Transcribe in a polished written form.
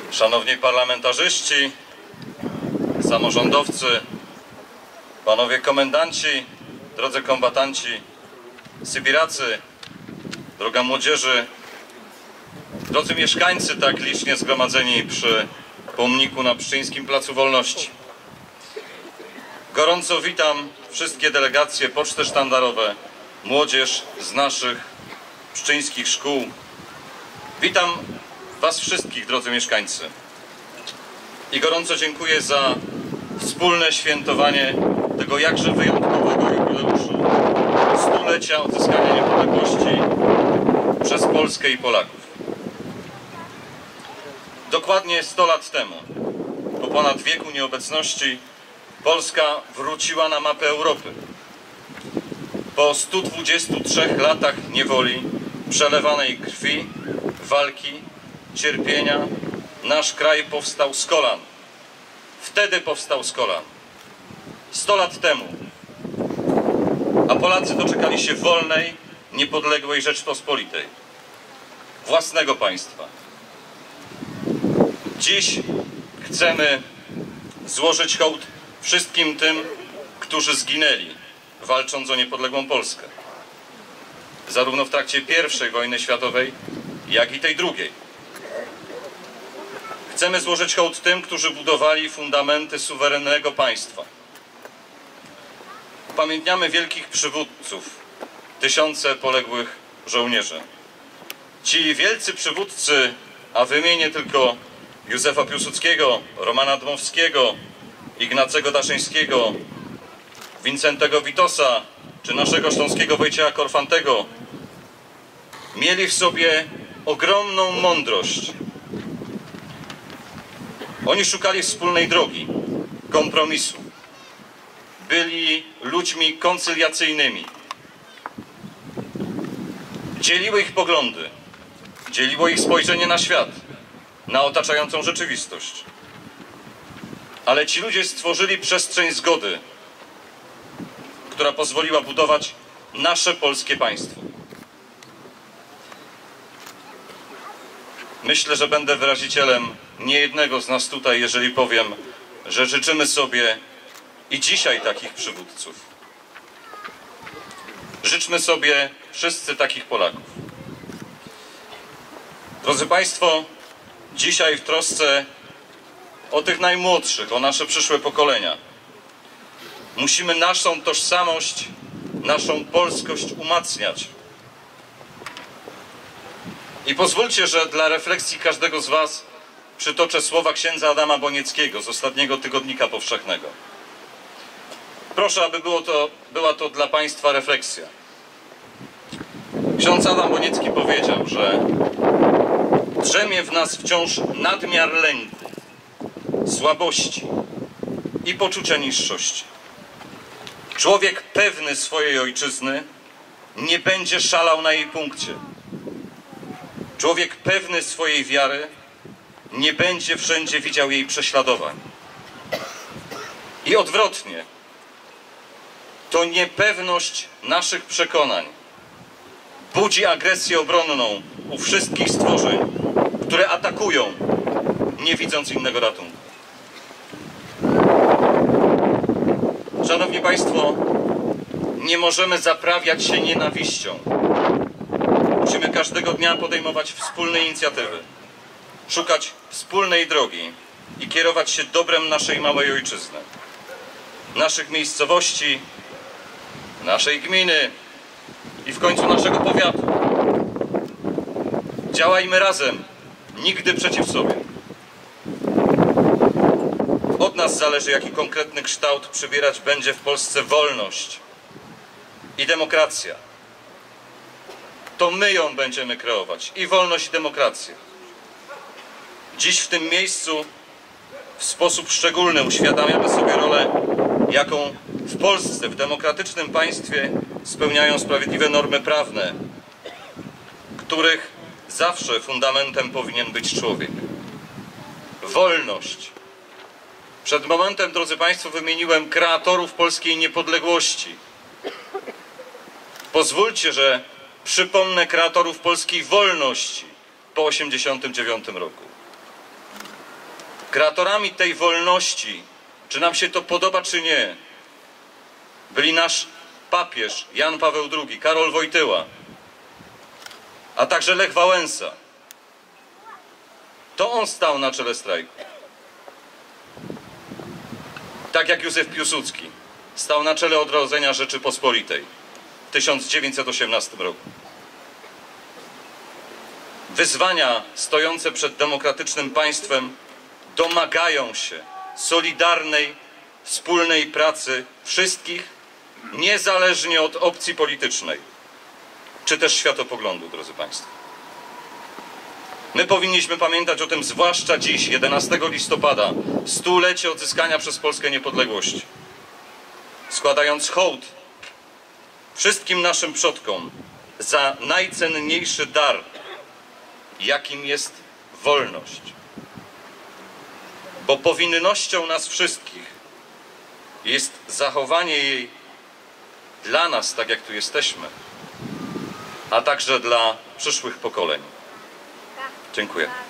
Szanowni parlamentarzyści, samorządowcy, panowie komendanci, drodzy kombatanci, sybiracy, droga młodzieży, drodzy mieszkańcy tak licznie zgromadzeni przy pomniku na Pszczyńskim Placu Wolności. Gorąco witam wszystkie delegacje, poczty sztandarowe, młodzież z naszych pszczyńskich szkół. Witam Was wszystkich, drodzy mieszkańcy. I gorąco dziękuję za wspólne świętowanie tego jakże wyjątkowego jubileuszu stulecia odzyskania niepodległości przez Polskę i Polaków. Dokładnie 100 lat temu, po ponad wieku nieobecności, Polska wróciła na mapę Europy. Po 123 latach niewoli, przelewanej krwi, walki, cierpienia, nasz kraj powstał z kolan. Wtedy powstał z kolan. 100 lat temu. A Polacy doczekali się wolnej, niepodległej Rzeczpospolitej. Własnego państwa. Dziś chcemy złożyć hołd wszystkim tym, którzy zginęli, walcząc o niepodległą Polskę. Zarówno w trakcie I wojny światowej, jak i tej drugiej. Chcemy złożyć hołd tym, którzy budowali fundamenty suwerennego państwa. Upamiętniamy wielkich przywódców, tysiące poległych żołnierzy. Ci wielcy przywódcy, a wymienię tylko Józefa Piłsudskiego, Romana Dmowskiego, Ignacego Daszyńskiego, Wincentego Witosa, czy naszego śląskiego Wojciecha Korfantego, mieli w sobie ogromną mądrość. Oni szukali wspólnej drogi, kompromisu. Byli ludźmi koncyliacyjnymi. Dzieliły ich poglądy, dzieliło ich spojrzenie na świat, na otaczającą rzeczywistość. Ale ci ludzie stworzyli przestrzeń zgody, która pozwoliła budować nasze polskie państwo. Myślę, że będę wyrazicielem niejednego z nas tutaj, jeżeli powiem, że życzymy sobie i dzisiaj takich przywódców. Życzmy sobie wszyscy takich Polaków. Drodzy Państwo, dzisiaj w trosce o tych najmłodszych, o nasze przyszłe pokolenia, musimy naszą tożsamość, naszą polskość umacniać. I pozwólcie, że dla refleksji każdego z Was przytoczę słowa księdza Adama Bonieckiego z ostatniego Tygodnika Powszechnego. Proszę, aby była to dla Państwa refleksja. Ksiądz Adam Boniecki powiedział, że drzemie w nas wciąż nadmiar lęku, słabości i poczucia niższości. Człowiek pewny swojej ojczyzny nie będzie szalał na jej punkcie. Człowiek pewny swojej wiary nie będzie wszędzie widział jej prześladowań. I odwrotnie, to niepewność naszych przekonań budzi agresję obronną u wszystkich stworzeń, które atakują, nie widząc innego ratunku. Szanowni Państwo, nie możemy zaprawiać się nienawiścią. Musimy każdego dnia podejmować wspólne inicjatywy, szukać wspólnej drogi i kierować się dobrem naszej małej ojczyzny, naszych miejscowości, naszej gminy i w końcu naszego powiatu. Działajmy razem, nigdy przeciw sobie. Od nas zależy, jaki konkretny kształt przybierać będzie w Polsce wolność i demokracja. To my ją będziemy kreować, i wolność, i demokrację. Dziś w tym miejscu w sposób szczególny uświadamiamy sobie rolę, jaką w Polsce, w demokratycznym państwie spełniają sprawiedliwe normy prawne, których zawsze fundamentem powinien być człowiek. Wolność. Przed momentem, drodzy Państwo, wymieniłem kreatorów polskiej niepodległości. Pozwólcie, że przypomnę kreatorów polskiej wolności po 1989 roku. Kreatorami tej wolności, czy nam się to podoba, czy nie, byli nasz papież Jan Paweł II, Karol Wojtyła, a także Lech Wałęsa. To on stał na czele strajku. Tak jak Józef Piłsudski stał na czele odrodzenia Rzeczypospolitej w 1918 roku. Wyzwania stojące przed demokratycznym państwem domagają się solidarnej, wspólnej pracy wszystkich, niezależnie od opcji politycznej, czy też światopoglądu, drodzy Państwo. My powinniśmy pamiętać o tym zwłaszcza dziś, 11 listopada, 100-lecie odzyskania przez Polskę niepodległości. Składając hołd wszystkim naszym przodkom za najcenniejszy dar, jakim jest wolność. Bo powinnością nas wszystkich jest zachowanie jej dla nas, tak jak tu jesteśmy, a także dla przyszłych pokoleń. Dziękuję.